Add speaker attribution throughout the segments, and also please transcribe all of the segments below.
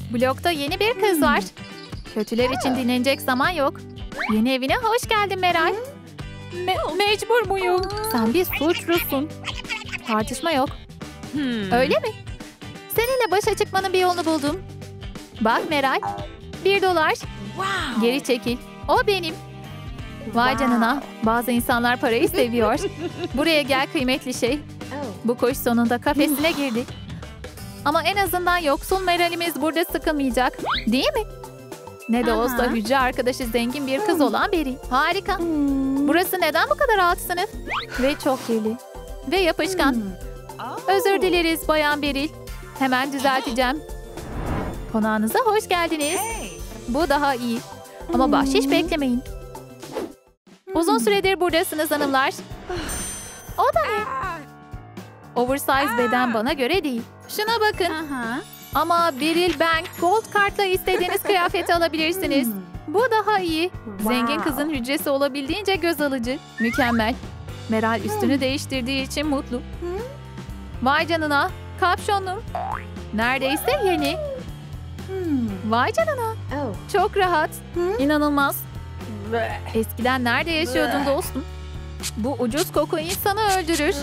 Speaker 1: Blokta yeni bir kız var. Kötüler için dinlenecek zaman yok. Yeni evine hoş geldin Meral. Mecbur muyum? Sen bir suçlusun. Tartışma yok. Öyle mi? Seninle başa çıkmanın bir yolunu buldum. Bak Meral. $1. Geri çekil. O benim. Vay canına. Bazı insanlar parayı seviyor. Buraya gel kıymetli şey. Bu kuş sonunda kafesine girdi. Ama en azından yoksul Meral'imiz burada sıkılmayacak. Değil mi? Ne de olsa hücre arkadaşı zengin bir kız olan biri. Harika. Burası neden bu kadar alt sınıf? Ve çok kirli. Ve yapışkan. Özür dileriz Bayan Beril. Hemen düzelteceğim. Konağınıza hoş geldiniz. Bu daha iyi. Ama bahşiş beklemeyin. Uzun süredir buradasınız hanımlar. O da ne? Oversize beden bana göre değil. Şuna bakın. Ama Beril Bank Gold kartla istediğiniz kıyafeti alabilirsiniz. Bu daha iyi. Zengin kızın hücresi olabildiğince göz alıcı. Mükemmel. Meral üstünü değiştirdiği için mutlu. Vay canına. Kapşonlu. Neredeyse yeni. Vay canına. Çok rahat. İnanılmaz. Eskiden nerede yaşıyordun dostum? Bu ucuz koku insanı öldürür.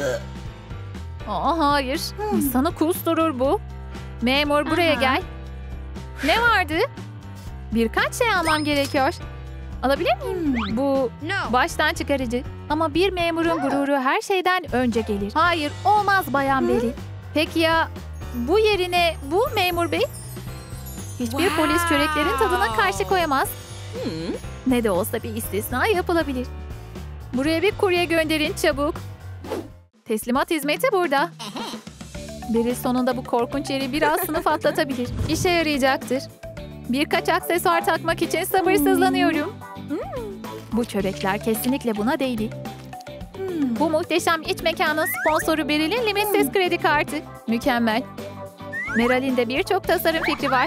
Speaker 1: Aa, hayır. İnsanı kusturur bu. Memur buraya gel. Ne vardı? Birkaç şey almam gerekiyor. Alabilir miyim? Bu baştan çıkarıcı. Ama bir memurun gururu her şeyden önce gelir. Hayır, olmaz Bayan Beril. Peki ya bu yerine bu memur bey? Hiçbir polis çöreklerin tadına karşı koyamaz. Ne de olsa bir istisna yapılabilir. Buraya bir kurye gönderin çabuk. Teslimat hizmeti burada. Beril sonunda bu korkunç yeri biraz sınıf atlatabilir. İşe yarayacaktır. Birkaç aksesuar takmak için sabırsızlanıyorum. Bu çörekler kesinlikle buna değdi. Bu muhteşem iç mekanın sponsoru Beril'in limitsiz kredi kartı. Mükemmel. Meral'in de birçok tasarım fikri var.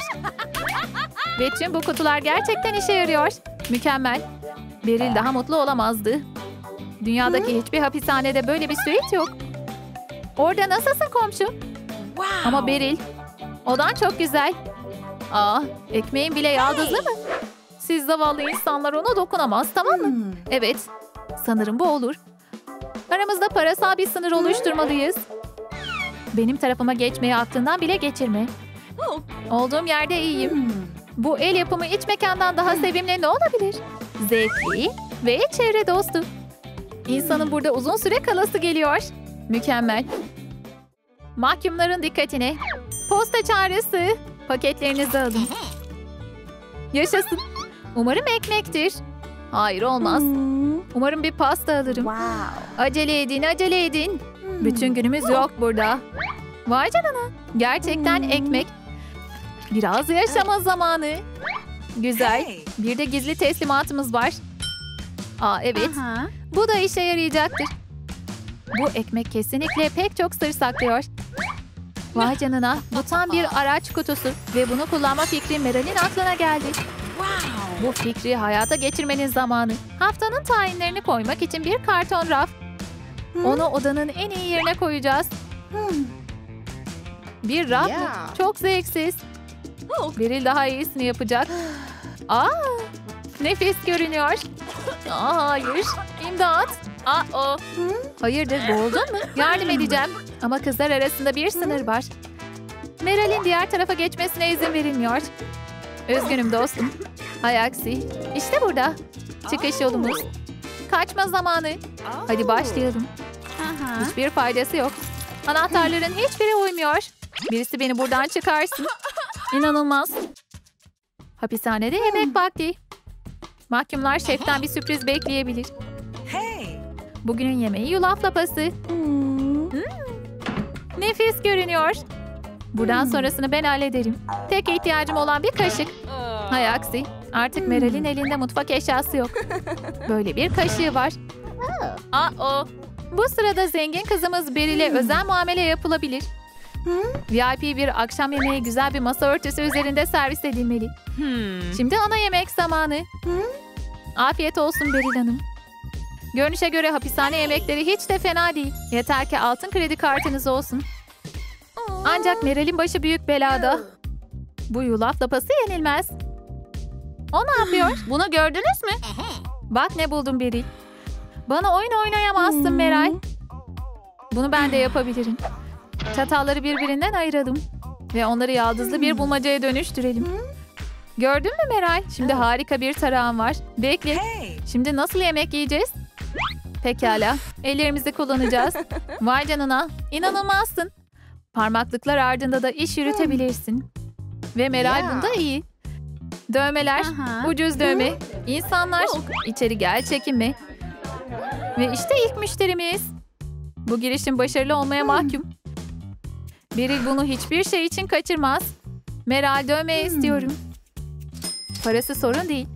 Speaker 1: Ve tüm bu kutular gerçekten işe yarıyor. Mükemmel. Beril daha mutlu olamazdı. Dünyadaki hiçbir hapishanede böyle bir suite yok. Orada nasılsın komşu? Ama Beril, odan çok güzel. Aa, ekmeğin bile yaldızlı mı? Siz zavallı insanlar ona dokunamaz, tamam mı? Evet, sanırım bu olur. Aramızda parasal bir sınır oluşturmalıyız. Benim tarafıma geçmeyi aklından bile geçirme. Olduğum yerde iyiyim. Bu el yapımı iç mekandan daha sevimli ne olabilir? Zevkli ve çevre dostu. İnsanın burada uzun süre kalası geliyor. Mükemmel. Mahkumların dikkatine. Posta çağrısı. Paketlerinizi alın. Yaşasın. Umarım ekmektir. Hayır olmaz. Umarım bir pasta alırım. Acele edin, acele edin. Bütün günümüz yok burada. Vay canına. Gerçekten ekmek. Biraz yaşama zamanı. Güzel. Bir de gizli teslimatımız var. Aa evet. Bu da işe yarayacaktır. Bu ekmek kesinlikle pek çok sır saklıyor. Vay canına. Bu tam bir araç kutusu. Ve bunu kullanma fikri Meral'in aklına geldi. Bu fikri hayata geçirmenin zamanı. Haftanın tayinlerini koymak için bir karton raf. Onu odanın en iyi yerine koyacağız. Bir raf mı? Çok zevksiz. Beril daha iyisini yapacak. Aa, nefis görünüyor. Aa, hayır. İmdat. Aa, hayırdır, boğuldun mu? Yardım edeceğim. Ama kızlar arasında bir sınır var. Meral'in diğer tarafa geçmesine izin verilmiyor. Üzgünüm dostum. Hay aksi. İşte burada. Çıkış yolumuz. Kaçma zamanı. Hadi başlayalım. Hiçbir faydası yok. Anahtarların hiçbiri uymuyor. Birisi beni buradan çıkarsın. İnanılmaz. Hapishanede yemek vakti. Mahkumlar şeften bir sürpriz bekleyebilir. Bugünün yemeği yulaf lapası. Nefis görünüyor. Buradan sonrasını ben hallederim. Tek ihtiyacım olan bir kaşık. Hay aksi. Artık Meral'in elinde mutfak eşyası yok. Böyle bir kaşığı var. Aa, bu sırada zengin kızımız Beril'e özel muamele yapılabilir. VIP bir akşam yemeği güzel bir masa örtüsü üzerinde servis edilmeli. Şimdi ana yemek zamanı. Afiyet olsun Beril Hanım. Görünüşe göre hapishane yemekleri hiç de fena değil. Yeter ki altın kredi kartınız olsun. Ancak Meral'in başı büyük belada. Bu yulaf lapası yenilmez. O ne yapıyor? Bunu gördünüz mü? Bak ne buldum Beril. Bana oyun oynayamazsın Meral. Bunu ben de yapabilirim. Çatalları birbirinden ayıralım. Ve onları yaldızlı bir bulmacaya dönüştürelim. Gördün mü Meral? Şimdi harika bir tarağım var. Bekle. Şimdi nasıl yemek yiyeceğiz? Pekala. Ellerimizi kullanacağız. Vay canına. İnanılmazsın. Parmaklıklar ardında da iş yürütebilirsin. Ve Meral bunda iyi. Dövmeler. Ucuz dövme. İnsanlar. İçeri gel çekinme. Ve işte ilk müşterimiz. Bu girişim başarılı olmaya mahkum. Beril bunu hiçbir şey için kaçırmaz. Meral dövme istiyorum. Parası sorun değil.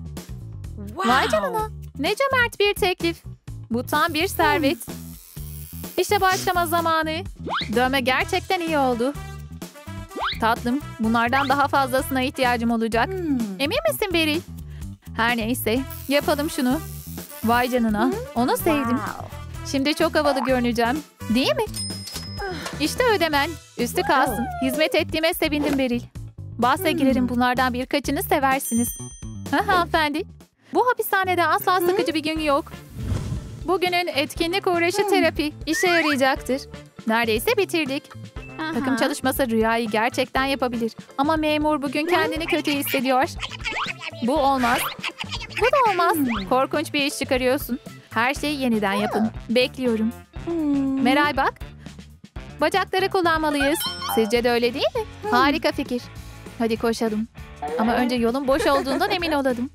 Speaker 1: Vay canına. Ne cömert bir teklif. Bu tam bir servet. İşe başlama zamanı. Dövme gerçekten iyi oldu. Tatlım, bunlardan daha fazlasına ihtiyacım olacak. Emin misin Beril? Her neyse, yapalım şunu. Vay canına, onu sevdim. Şimdi çok havalı görüneceğim. Değil mi? İşte ödemen. Üstü kalsın. Hizmet ettiğime sevindim Beril. Bahse girerim, bunlardan birkaçını seversiniz. Ha hanımefendi. Bu hapishanede asla sıkıcı bir gün yok. Bugünün etkinlik uğraşı terapi işe yarayacaktır. Neredeyse bitirdik. Takım çalışması Rüya'yı gerçekten yapabilir. Ama memur bugün kendini kötü hissediyor. Bu olmaz. Bu da olmaz. Korkunç bir iş çıkarıyorsun. Her şeyi yeniden yapın. Bekliyorum. Meral bak. Bacakları kullanmalıyız. Sizce de öyle değil mi? Harika fikir. Hadi koşalım. Ama önce yolun boş olduğundan emin olalım.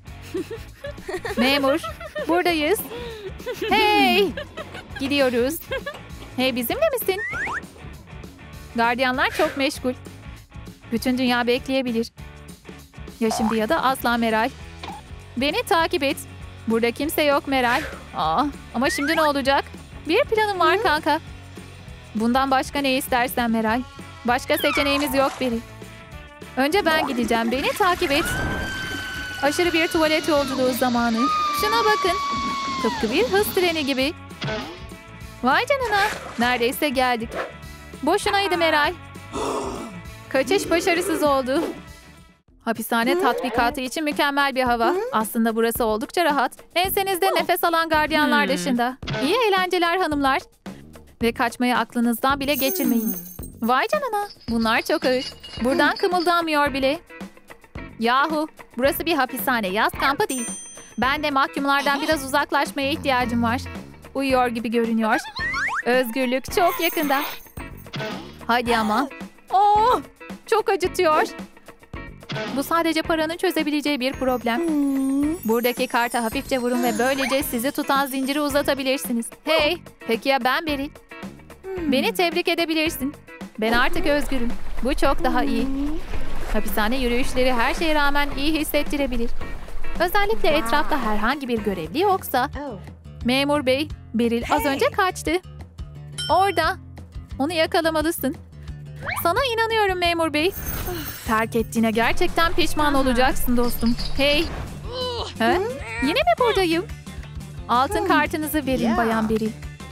Speaker 1: Memur, buradayız. Hey! Gidiyoruz. Hey, bizimle misin? Gardiyanlar çok meşgul. Bütün dünya bekleyebilir. Ya şimdi ya da asla Meral. Beni takip et. Burada kimse yok Meral. Ama şimdi ne olacak? Bir planım var kanka. Bundan başka ne istersen Meral. Başka seçeneğimiz yok Beril. Önce ben gideceğim. Beni takip et. Aşırı bir tuvalet yolculuğu zamanı. Şuna bakın. Tıpkı bir hız treni gibi. Vay canına. Neredeyse geldik. Boşunaydı Meral. Kaçış başarısız oldu. Hapishane tatbikatı için mükemmel bir hava. Aslında burası oldukça rahat. Ensenizde nefes alan gardiyanlar dışında. İyi eğlenceler hanımlar. Ve kaçmayı aklınızdan bile geçirmeyin. Vay canına. Bunlar çok ağır. Buradan kımıldamıyor bile. Yahu. Burası bir hapishane. Yaz kampı değil. Ben de mahkumlardan biraz uzaklaşmaya ihtiyacım var. Uyuyor gibi görünüyor. Özgürlük çok yakında. Hadi ama. Çok acıtıyor. Bu sadece paranın çözebileceği bir problem. Buradaki karta hafifçe vurun ve böylece sizi tutan zinciri uzatabilirsiniz. Hey, peki ya ben Beril? Beni tebrik edebilirsin. Ben artık özgürüm. Bu çok daha iyi. Hapishane yürüyüşleri her şeye rağmen iyi hissettirebilir. Özellikle etrafta herhangi bir görevli yoksa. Memur bey, Beril az önce kaçtı. Orada. Onu yakalamalısın. Sana inanıyorum memur bey. Terk ettiğine gerçekten pişman olacaksın dostum. Hey. He? Yine mi buradayım? Altın kartınızı verin Bayan Beril.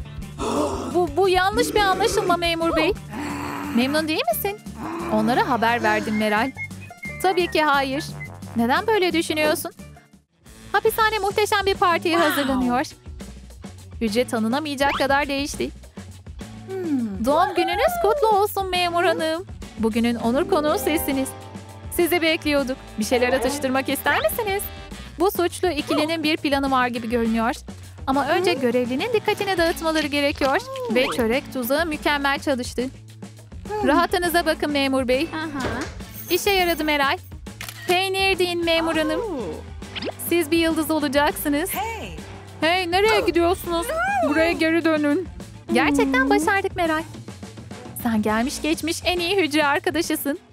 Speaker 1: Bu yanlış bir anlaşılma memur bey. Memnun değil misin? Onlara haber verdim Meral. Tabii ki hayır. Neden böyle düşünüyorsun? Hapishane muhteşem bir partiye hazırlanıyor. Hücre tanınamayacak kadar değişti. Doğum gününüz kutlu olsun memur hanım. Bugünün onur konuğu sizsiniz. Sizi bekliyorduk. Bir şeyler atıştırmak ister misiniz? Bu suçlu ikilinin bir planı var gibi görünüyor. Ama önce görevlinin dikkatini dağıtmaları gerekiyor. Ve çörek tuzağı mükemmel çalıştı. Rahatınıza bakın memur bey. İşe yaradı Meral. Peynir deyin memur hanım. Siz bir yıldız olacaksınız. Hey, nereye gidiyorsunuz? Buraya geri dönün. Gerçekten başardık Meral. Sen gelmiş geçmiş en iyi hücre arkadaşısın.